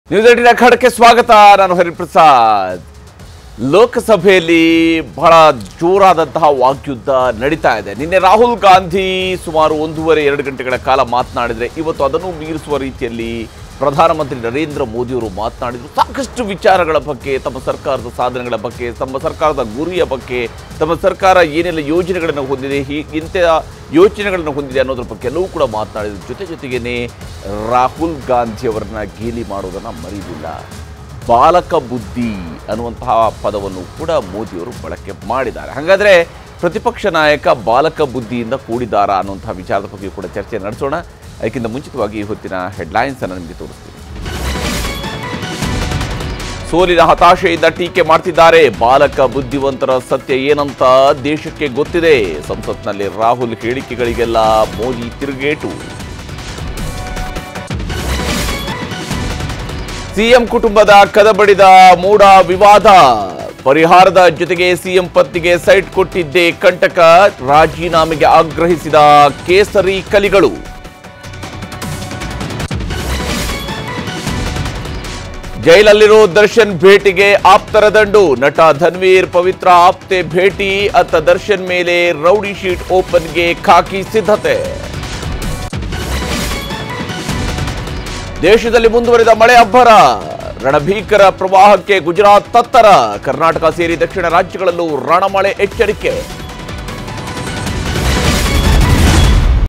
News 18 ಅಖಾಡಕ್ಕೆ ಸ್ವಾಗತ. ನಾನು ಹರಿಪ್ರಸಾದ್. ಲೋಕಸಭೆಯಲ್ಲಿ ಬಹಳ ಜೋರಾದಂತಹ ವಾಗ್ಯುದ್ಧ ನಡೀತಾ ಇದೆ. ನಿನ್ನೆ ರಾಹುಲ್ ಗಾಂಧಿ ಸುಮಾರು 1.5-2 ಗಂಟೆಗಳ ಕಾಲ ಮಾತನಾಡಿದರೆ, ಇವತ್ತು ಅದನ್ನು ಮೀರಿಸುವ ರೀತಿಯಲ್ಲಿ ಪ್ರಧಾನಮಂತ್ರಿ ನರೇಂದ್ರ ಮೋದಿಯವರು ಮಾತನಾಡಿದರು. ಸಾಕಷ್ಟು ವಿಚಾರಗಳ ಬಗ್ಗೆ, ತಮ್ಮ ಸರ್ಕಾರದ ಸಾಧನೆಗಳ ಬಗ್ಗೆ, ತಮ್ಮ ಸರ್ಕಾರದ ಗುರಿಯ ಬಗ್ಗೆ, ತಮ್ಮ ಸರ್ಕಾರ ಏನೆಲ್ಲ ಯೋಜನೆಗಳನ್ನು ಹೊಂದಿದೆ, ಇಂಥ ಯೋಚನೆಗಳನ್ನು ಹೊಂದಿದೆ ಅನ್ನೋದ್ರ ಬಗ್ಗೆ ಎಲ್ಲವೂ ಕೂಡ ಮಾತನಾಡಿದರು. ಜೊತೆಗೇನೆ ರಾಹುಲ್ ಗಾಂಧಿಯವರನ್ನ ಗೇಲಿ ಮಾಡೋದನ್ನು ಮರೆಯಲಿಲ್ಲ. ಬಾಲಕ ಬುದ್ಧಿ ಅನ್ನುವಂತಹ ಪದವನ್ನು ಕೂಡ ಮೋದಿಯವರು ಬಳಕೆ ಮಾಡಿದ್ದಾರೆ. ಹಾಗಾದರೆ ಪ್ರತಿಪಕ್ಷ ನಾಯಕ ಬಾಲಕ ಬುದ್ಧಿಯಿಂದ ಕೂಡಿದ್ದಾರಾ ಅನ್ನುವಂತಹ ವಿಚಾರದ ಬಗ್ಗೆ ಕೂಡ ಚರ್ಚೆ ನಡೆಸೋಣ. ಅದಕ್ಕಿಂತ ಮುಂಚಿತವಾಗಿ ಹೊತ್ತಿನ ಹೆಡ್ಲೈನ್ಸ್ ಅನ್ನು ನಿಮಗೆ ತೋರಿಸ್ತೀನಿ. ಸೋಲಿನ ಹತಾಶೆಯಿಂದ ಟೀಕೆ ಮಾಡ್ತಿದ್ದಾರೆ. ಬಾಲಕ ಬುದ್ಧಿವಂತರ ಸತ್ಯ ಏನಂತ ದೇಶಕ್ಕೆ ಗೊತ್ತಿದೆ. ಸಂಸತ್ನಲ್ಲಿ ರಾಹುಲ್ ಹೇಳಿಕೆಗಳಿಗೆಲ್ಲ ಮೋದಿ ತಿರುಗೇಟು. ಸಿಎಂ ಕುಟುಂಬದ ಕದಬಡಿದ ಮೂಡ ವಿವಾದ. ಪರಿಹಾರದ ಜೊತೆಗೆ ಸಿಎಂ ಪತ್ನಿಗೆ ಸೈಟ್ ಕೊಟ್ಟಿದ್ದೇ ಕಂಟಕ. ರಾಜೀನಾಮೆಗೆ ಆಗ್ರಹಿಸಿದ ಕೇಸರಿ ಕಲಿಗಳು. ಜೈಲಲ್ಲಿರೋ ದರ್ಶನ್ ಭೇಟಿಗೆ ಆಪ್ತರ ದಂಡು. ನಟ ಧನ್ವೀರ್ ಪವಿತ್ರ ಆಪ್ತೆ ಭೇಟಿ. ಅತ್ತ ದರ್ಶನ್ ಮೇಲೆ ರೌಡಿ ಶೀಟ್ ಓಪನ್ಗೆ ಖಾಕಿ ಸಿದ್ಧತೆ. ದೇಶದಲ್ಲಿ ಮುಂದುವರಿದ ಮಳೆ ಅಬ್ಬರ. ರಣಭೀಕರ ಪ್ರವಾಹಕ್ಕೆ ಗುಜರಾತ್ ತತ್ತರ. ಕರ್ನಾಟಕ ಸೇರಿ ದಕ್ಷಿಣ ರಾಜ್ಯಗಳಲ್ಲೂ ರಣಮಳೆ ಎಚ್ಚರಿಕೆ.